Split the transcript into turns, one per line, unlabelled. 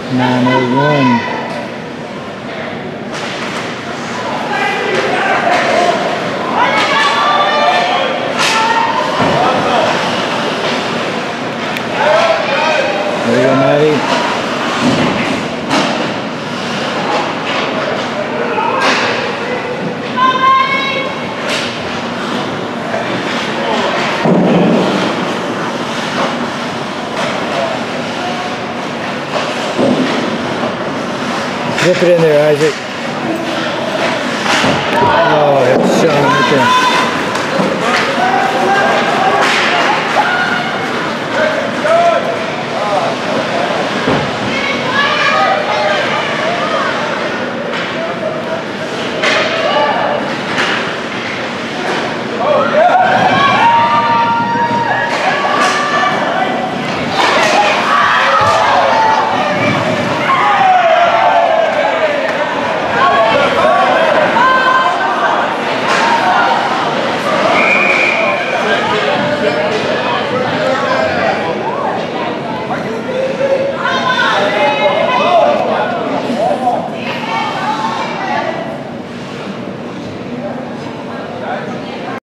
901. There you go, Maddie. Zip it in there, Isaac. Oh, it's showing right there.